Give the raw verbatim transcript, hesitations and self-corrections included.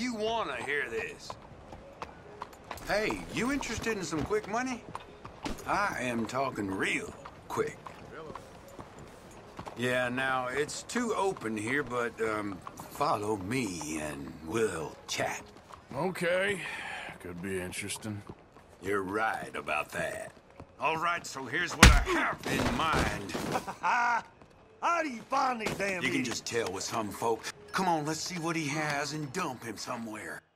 you want to hear this. Hey, you interested in some quick money? I am talking real quick. Yeah, now, it's too open here, but, um, follow me and we'll chat. Okay. Could be interesting. You're right about that. All right, so here's what I have in mind. How do you find these damn You can idiots? just tell with some folk. Come on, let's see what he has and dump him somewhere.